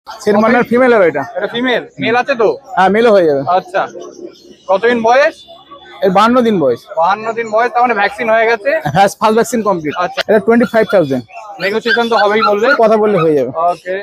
Set মার্নার female আর এটা female, mail আছে তো? হ্যাঁ মেলও হয়ে যাবে। আচ্ছা, কতদিন বয়স? এর 52 দিন বয়স। 52 দিন বয়স, তার মানে ভ্যাকসিন হয়ে গেছে? হ্যাঁ ফার্স্ট ভ্যাকসিন কমপ্লিট। আচ্ছা, এটা 25,000। নেগোসিয়েশন তো হবেই বললে? কথা বললে হয়ে যাবে। ওকে।